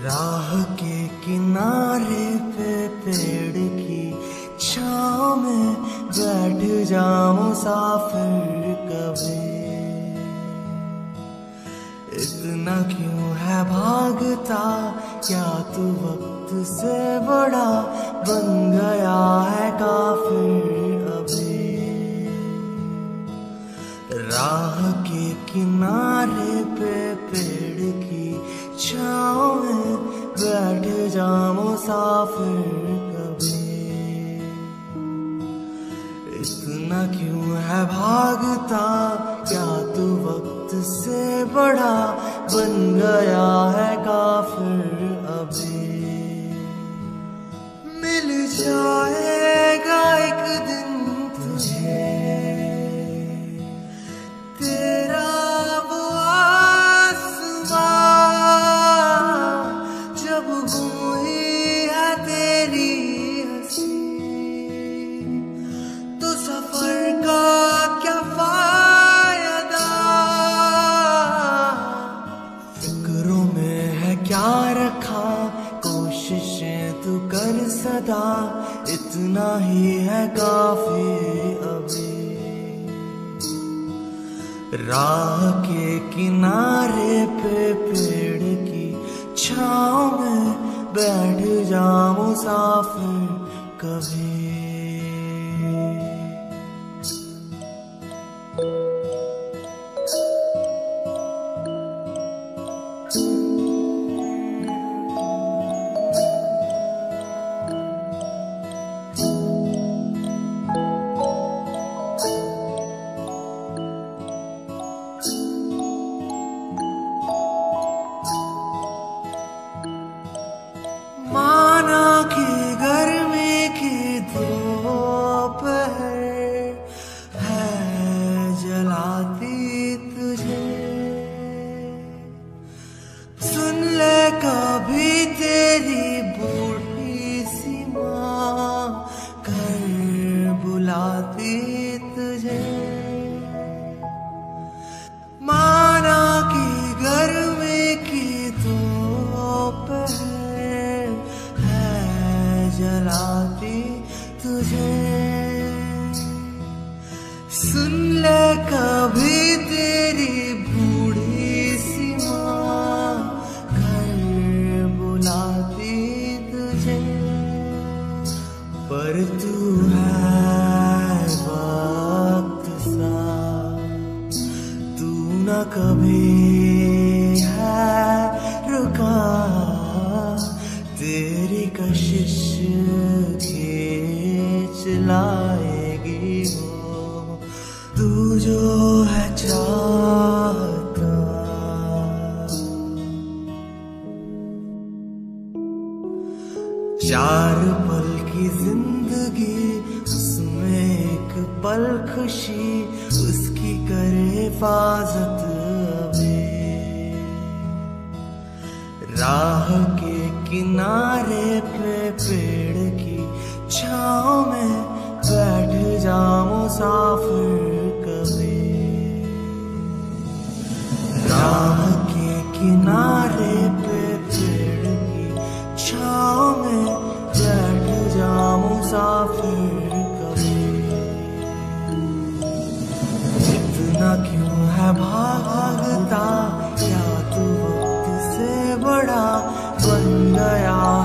राह के किनारे पे पेड़ की छाँव में बैठ जा मुसाफिर कभी। इतना क्यों है भागता, क्या तू वक्त से बड़ा बन गया है काफिर अभी। राह के किनारे पे पेड़ की छाँव में बैठ जा मुसाफिर कभी। इतना क्यों है भागता, क्या तू वक्त से बड़ा बन गया है काफिर अभी। मिल जाएगा एक दिन तुझे तेरा वो आसमां, जब हुई है तेरी हंसी तो सफर का क्या फायदा। फिक्रों में है क्या रखा, कोशिशें तू कर सदा, इतना ही है काफी अभी। राह के किनारे पे पेड़ की छाँव में बैठ जा मुसाफिर कभी। माना कि गर्मी की दोपहर है जलाती तुझे, सुन ले कभी तेरी बूढ़ी सी माँ घर बुलाती तुझे। माना कि गर्मी की दोपहर जलाती तुझे, सुन ले कभी तेरी बूढ़ी सी माँ घर बुलाती तुझे। पर तू है वक्त सा, तू न कभी है रुका, तेरी कशिश खींच लाएगी वो, तू जो है चाहता। चार पल की जिंदगी, उसमें एक पल खुशी, उसकी करे हिफाजत अभी। राह के किनारे पे पेड़ की छाँव में बैठ जा मुसाफिर कभी। राह के किनारे पे पेड़ की छाँव में बैठ जा मुसाफिर कभी। इतना क्यों है भागता, क्या तू वक्त से बड़ा बन गया